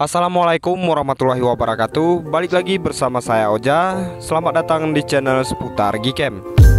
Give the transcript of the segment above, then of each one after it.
Assalamualaikum warahmatullahi wabarakatuh. Balik lagi bersama saya Oja. Selamat datang di channel seputar Gcam.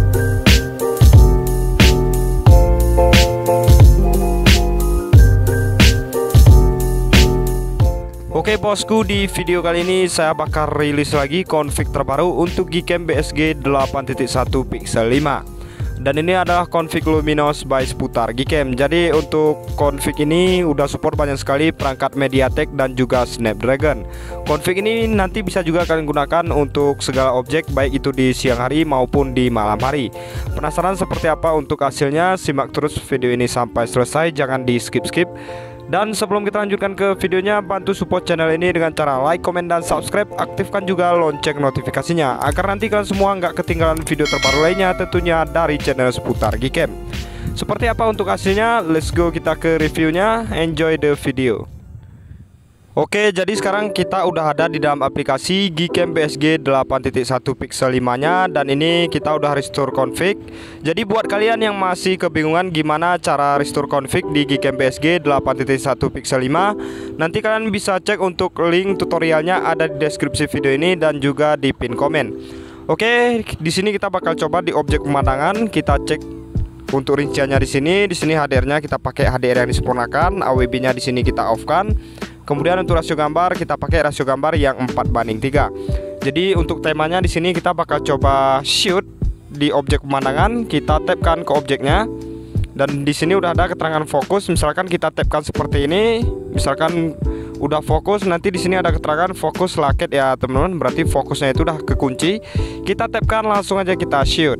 Oke bosku, di video kali ini saya bakal rilis lagi config terbaru untuk Gcam BSG 8.1 Pixel 5. Dan ini adalah config Luminos by seputar Gcam. Jadi untuk config ini udah support banyak sekali perangkat MediaTek dan juga Snapdragon. Config ini nanti bisa juga kalian gunakan untuk segala objek, baik itu di siang hari maupun di malam hari. Penasaran seperti apa untuk hasilnya? Simak terus video ini sampai selesai, jangan di skip-skip. Dan sebelum kita lanjutkan ke videonya, bantu support channel ini dengan cara like, komen, dan subscribe. Aktifkan juga lonceng notifikasinya agar nanti kalian semua nggak ketinggalan video terbaru lainnya, tentunya dari channel seputar Gcam. Seperti apa untuk hasilnya? Let's go, kita ke reviewnya. Enjoy the video. Oke, jadi sekarang kita udah ada di dalam aplikasi Gcam BSG 8.1 Pixel 5 nya. Dan ini kita udah restore config. Jadi buat kalian yang masih kebingungan gimana cara restore config di Gcam BSG 8.1 Pixel 5, nanti kalian bisa cek untuk link tutorialnya ada di deskripsi video ini dan juga di pin komen. Oke, di sini kita bakal coba di objek pemandangan. Kita cek untuk rinciannya di sini. Di sini HDR-nya kita pakai HDR yang disempurnakan, AWB-nya di sini kita off-kan. Kemudian untuk rasio gambar kita pakai rasio gambar yang 4:3. Jadi untuk temanya di sini kita bakal coba shoot di objek pemandangan. Kita tapkan ke objeknya. Dan di sini udah ada keterangan fokus. Misalkan kita tapkan seperti ini, misalkan udah fokus, nanti di sini ada keterangan fokus laket ya teman-teman. Berarti fokusnya itu udah kekunci. Kita tapkan, langsung aja kita shoot.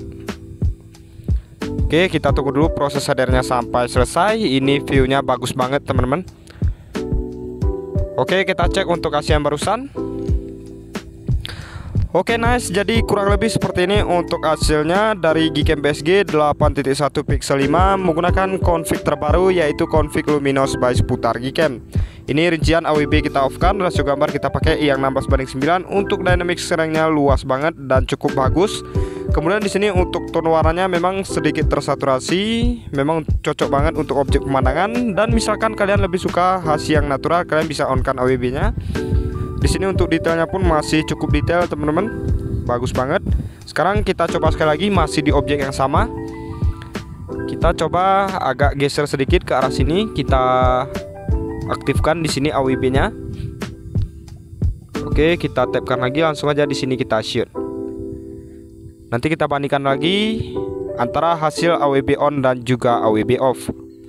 Oke, kita tunggu dulu proses HDR-nya sampai selesai. Ini view-nya bagus banget teman-teman. Oke, kita cek untuk hasil yang barusan. Oke, nice. Jadi kurang lebih seperti ini untuk hasilnya dari Gcam BSG 8.1 Pixel 5 menggunakan config terbaru, yaitu config Luminos by seputar Gcam. Ini rincian AWB kita off-kan, rasio gambar kita pakai yang 16:9. Untuk dynamic range-nya luas banget dan cukup bagus. Kemudian di sini untuk tone warnanya memang sedikit tersaturasi, memang cocok banget untuk objek pemandangan. Dan misalkan kalian lebih suka hasil yang natural, kalian bisa on-kan AWB-nya. Di sini untuk detailnya pun masih cukup detail teman-teman, bagus banget. Sekarang kita coba sekali lagi, masih di objek yang sama. Kita coba agak geser sedikit ke arah sini, kita aktifkan di sini AWB-nya. Oke, kita tapkan lagi, langsung aja di sini kita shoot. Nanti kita bandingkan lagi antara hasil AWB on dan juga AWB off.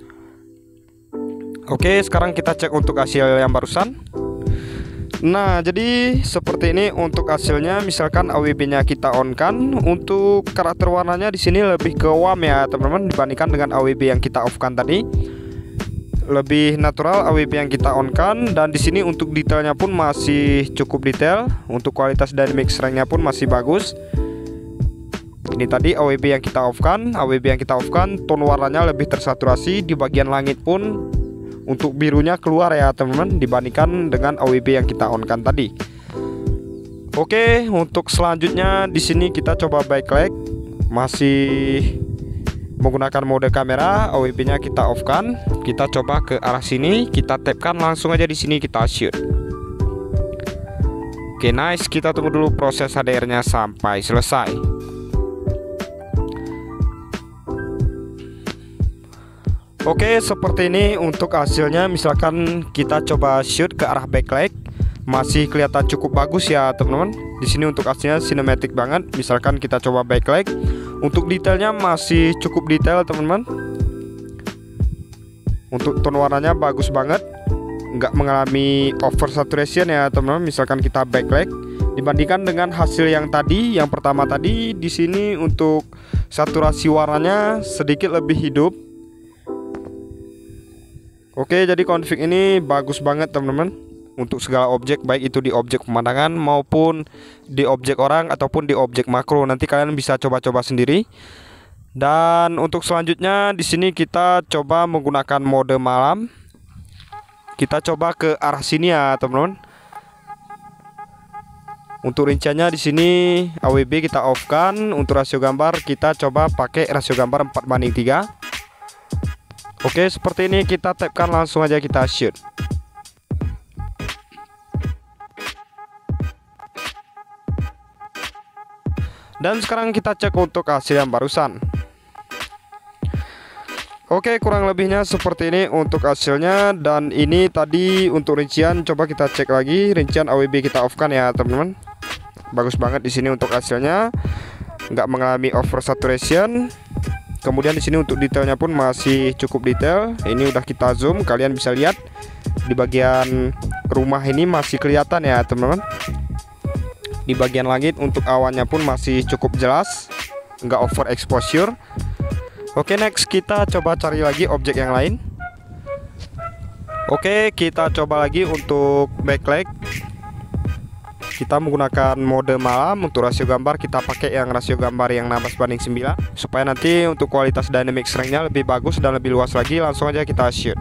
Oke, sekarang kita cek untuk hasil yang barusan. Nah, jadi seperti ini untuk hasilnya. Misalkan AWB-nya kita on kan, untuk karakter warnanya di sini lebih ke warm ya teman-teman, dibandingkan dengan AWB yang kita off kan tadi. Lebih natural AWB yang kita on kan, dan di sini untuk detailnya pun masih cukup detail. Untuk kualitas dynamic range-nya pun masih bagus. Ini tadi AWB yang kita off-kan, tone warnanya lebih tersaturasi. Di bagian langit pun untuk birunya keluar ya teman-teman, dibandingkan dengan AWB yang kita on-kan tadi. Oke, untuk selanjutnya di sini kita coba backlight, masih menggunakan mode kamera. AWB-nya kita off-kan, kita coba ke arah sini, kita tapkan, langsung aja di sini kita shoot. Oke, nice. Kita tunggu dulu proses HDR-nya sampai selesai. Oke, seperti ini untuk hasilnya. Misalkan kita coba shoot ke arah backlight, masih kelihatan cukup bagus ya teman-teman. Di sini untuk hasilnya sinematik banget. Misalkan kita coba backlight, untuk detailnya masih cukup detail teman-teman. Untuk tone warnanya bagus banget, nggak mengalami over saturation ya teman-teman. Misalkan kita backlight, dibandingkan dengan hasil yang tadi, yang pertama tadi, di sini untuk saturasi warnanya sedikit lebih hidup. Oke, jadi config ini bagus banget teman-teman untuk segala objek, baik itu di objek pemandangan maupun di objek orang ataupun di objek makro. Nanti kalian bisa coba-coba sendiri. Dan untuk selanjutnya di sini kita coba menggunakan mode malam. Kita coba ke arah sini ya teman-teman. Untuk rinciannya di sini AWB kita off-kan. Untuk rasio gambar kita coba pakai rasio gambar 4:3. Oke, seperti ini kita tapkan, langsung aja kita shoot. Dan sekarang kita cek untuk hasil yang barusan. Oke, kurang lebihnya seperti ini untuk hasilnya. Dan ini tadi untuk rincian, coba kita cek lagi rincian AWB kita off kan ya teman-teman. Bagus banget di sini untuk hasilnya, nggak mengalami over saturation. Kemudian di sini untuk detailnya pun masih cukup detail. Ini udah kita zoom, kalian bisa lihat di bagian rumah ini masih kelihatan ya teman-teman. Di bagian langit untuk awannya pun masih cukup jelas, nggak over exposure. Oke, next kita coba cari lagi objek yang lain. Oke, kita coba lagi untuk backlight. Kita menggunakan mode malam. Untuk rasio gambar kita pakai yang rasio gambar yang 16:9 supaya nanti untuk kualitas dynamic strength-nya lebih bagus dan lebih luas lagi. Langsung aja kita shoot.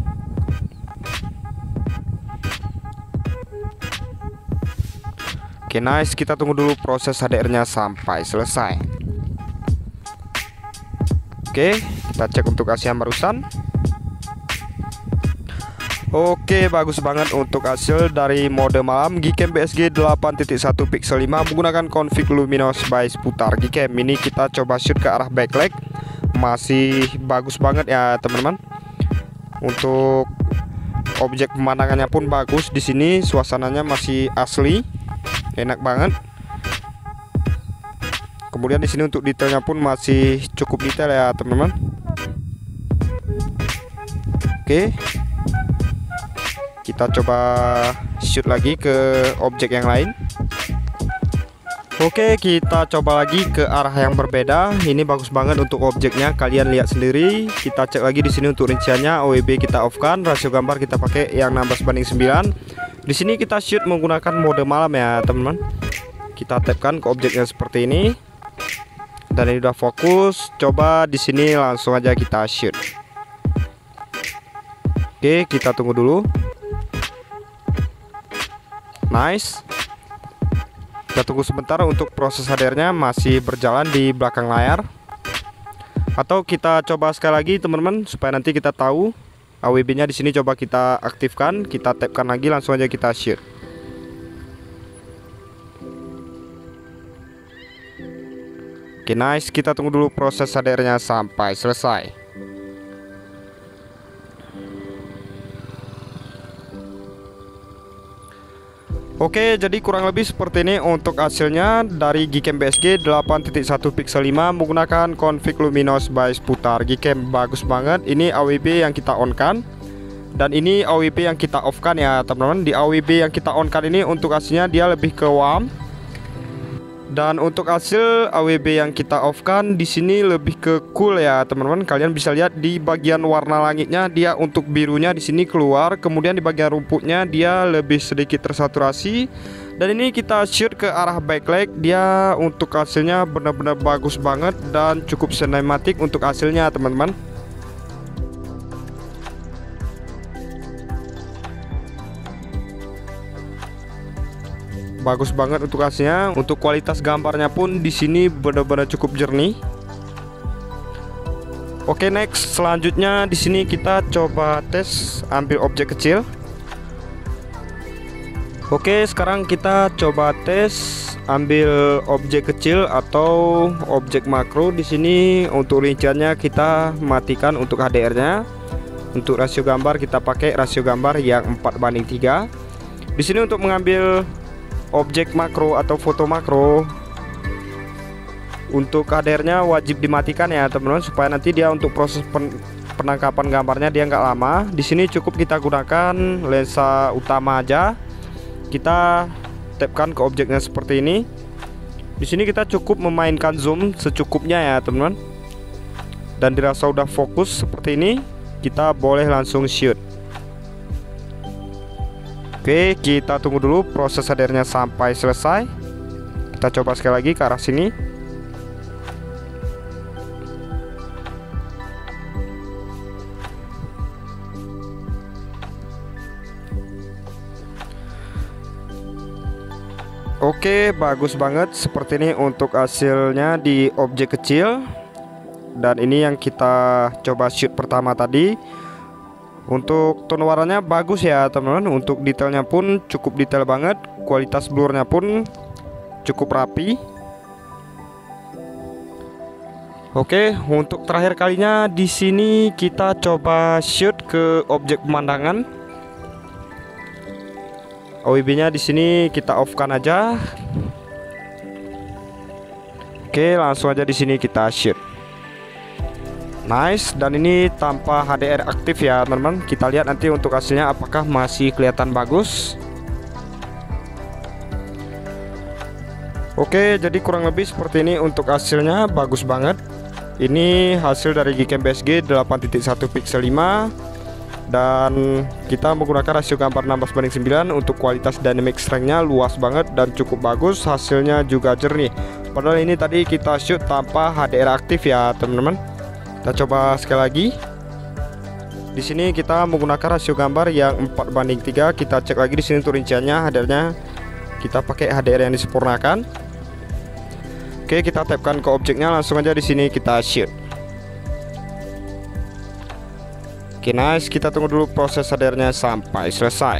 Oke, nice. Kita tunggu dulu proses HDR-nya sampai selesai. Oke, kita cek untuk hasil yang barusan. Oke, bagus banget untuk hasil dari mode malam Gcam BSG 8.1 Pixel 5 menggunakan config luminous by Sputar Gcam. Ini kita coba shoot ke arah backlight, masih bagus banget ya teman-teman. Untuk objek pemandangannya pun bagus di sini, suasananya masih asli, enak banget. Kemudian di sini untuk detailnya pun masih cukup detail ya teman-teman. Oke, kita coba shoot lagi ke objek yang lain. Oke, kita coba lagi ke arah yang berbeda. Ini bagus banget untuk objeknya, kalian lihat sendiri. Kita cek lagi di sini untuk rinciannya, AWB kita off kan, rasio gambar kita pakai yang 16:9. Di sini kita shoot menggunakan mode malam ya teman-teman. Kita tapkan ke objeknya seperti ini. Dan ini udah fokus. Coba di sini langsung aja kita shoot. Oke, kita tunggu dulu. Nice. Kita tunggu sebentar untuk proses HDR-nya masih berjalan di belakang layar. Atau kita coba sekali lagi teman-teman supaya nanti kita tahu. AWB-nya di sini coba kita aktifkan, kita tapkan lagi, langsung aja kita shoot. Oke, nice. Kita tunggu dulu proses HDR-nya sampai selesai. Oke, jadi kurang lebih seperti ini untuk hasilnya dari Gcam BSG 8.1 Pixel 5 menggunakan config luminous by Sputar Gcam. Bagus banget. Ini AWB yang kita on kan, dan ini AWB yang kita off kan ya teman-teman. Di AWB yang kita on kan ini untuk hasilnya dia lebih ke warm. Dan untuk hasil AWB yang kita off kan di sini lebih ke cool ya teman-teman. Kalian bisa lihat di bagian warna langitnya dia untuk birunya di sini keluar, kemudian di bagian rumputnya dia lebih sedikit tersaturasi. Dan ini kita shoot ke arah backlight, dia untuk hasilnya benar-benar bagus banget dan cukup sinematik untuk hasilnya teman-teman. Bagus banget untuk hasilnya. Untuk kualitas gambarnya pun di sini benar-benar cukup jernih. Oke, next selanjutnya di sini kita coba tes ambil objek kecil. Oke, sekarang kita coba tes ambil objek kecil atau objek makro. Di sini untuk rinciannya kita matikan untuk HDR-nya. Untuk rasio gambar kita pakai rasio gambar yang 4:3. Di sini untuk mengambil objek makro atau foto makro, untuk HDR-nya wajib dimatikan ya teman-teman, supaya nanti dia untuk proses penangkapan gambarnya dia nggak lama. Di sini cukup kita gunakan lensa utama aja. Kita tapkan ke objeknya seperti ini. Di sini kita cukup memainkan zoom secukupnya ya teman-teman. Dan dirasa udah fokus seperti ini, kita boleh langsung shoot. Oke, kita tunggu dulu proses HDR-nya sampai selesai. Kita coba sekali lagi ke arah sini. Oke, bagus banget seperti ini untuk hasilnya di objek kecil. Dan ini yang kita coba shoot pertama tadi. Untuk tone warnanya bagus ya teman-teman. Untuk detailnya pun cukup detail banget. Kualitas blurnya pun cukup rapi. Oke, untuk terakhir kalinya di sini kita coba shoot ke objek pemandangan. OIB-nya di sini kita off-kan aja. Oke, langsung aja di sini kita shoot. Nice, dan ini tanpa HDR aktif ya teman-teman. Kita lihat nanti untuk hasilnya apakah masih kelihatan bagus. Oke, jadi kurang lebih seperti ini untuk hasilnya, bagus banget. Ini hasil dari Gcam BSG 8.1 pixel 5, dan kita menggunakan rasio gambar 16:9. Untuk kualitas dynamic strength-nya luas banget dan cukup bagus, hasilnya juga jernih. Padahal ini tadi kita shoot tanpa HDR aktif ya teman-teman. Kita coba sekali lagi. Di sini kita menggunakan rasio gambar yang 4:3. Kita cek lagi di sini untuk rinciannya, HDR-nya kita pakai HDR yang disempurnakan. Oke, kita tapkan ke objeknya, langsung aja di sini kita shoot. Oke, nice. Kita tunggu dulu proses HDR-nya sampai selesai.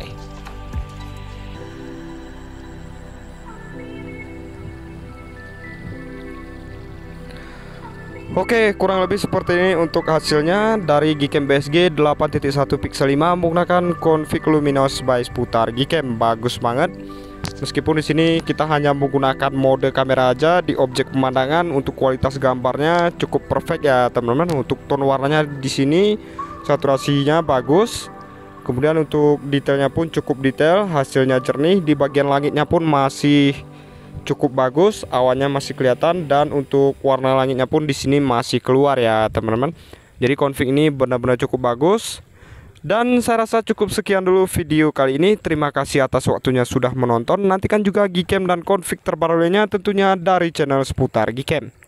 Oke, kurang lebih seperti ini untuk hasilnya dari Gcam BSG 8.1 pixel 5 menggunakan config luminous by Sputar Gcam. Bagus banget. Meskipun di sini kita hanya menggunakan mode kamera aja di objek pemandangan, untuk kualitas gambarnya cukup perfect ya teman-teman. Untuk tone warnanya di sini saturasinya bagus. Kemudian untuk detailnya pun cukup detail, hasilnya jernih. Di bagian langitnya pun masih cukup bagus, awannya masih kelihatan, dan untuk warna langitnya pun di sini masih keluar ya teman-teman. Jadi config ini benar-benar cukup bagus. Dan saya rasa cukup sekian dulu video kali ini. Terima kasih atas waktunya sudah menonton. Nantikan juga Gcam dan config terbaru lainnya tentunya dari channel Seputar Gcam.